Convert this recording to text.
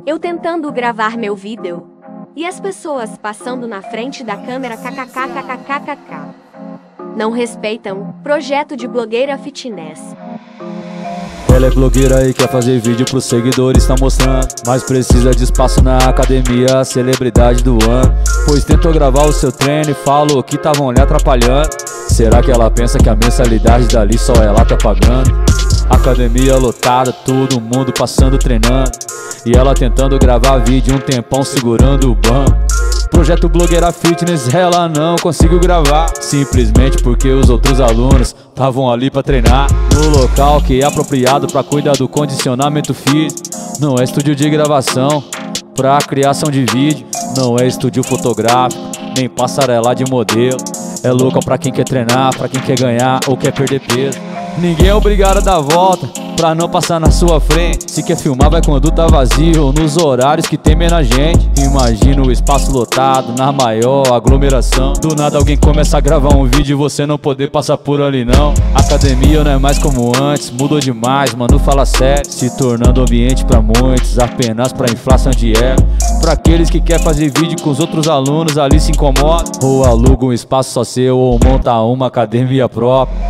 Eu tentando gravar meu vídeo e as pessoas passando na frente da câmera kkkkkkk. Não respeitam projeto de blogueira fitness. Ela é blogueira e quer fazer vídeo pros seguidores, tá mostrando, mas precisa de espaço na academia, a celebridade do ano. Pois tentou gravar o seu treino e falou que tavam lhe atrapalhando. Será que ela pensa que a mensalidade dali só ela tá pagando? Academia lotada, todo mundo passando treinando, e ela tentando gravar vídeo um tempão segurando o banco. Projeto Blogueira Fitness ela não conseguiu gravar, simplesmente porque os outros alunos estavam ali pra treinar. No local que é apropriado pra cuidar do condicionamento físico. Não é estúdio de gravação pra criação de vídeo, não é estúdio fotográfico, nem passarela de modelo. É louca pra quem quer treinar, pra quem quer ganhar ou quer perder peso. Ninguém é obrigado a dar volta pra não passar na sua frente. Se quer filmar vai quando tá vazio ou nos horários que tem menos gente. Imagina o espaço lotado na maior aglomeração. Do nada alguém começa a gravar um vídeo e você não poder passar por ali não. Academia não é mais como antes, mudou demais, mano, fala sério. Se tornando ambiente pra muitos, apenas pra inflação de ego. Pra aqueles que quer fazer vídeo com os outros alunos ali se incomoda, ou aluga um espaço só seu ou monta uma academia própria.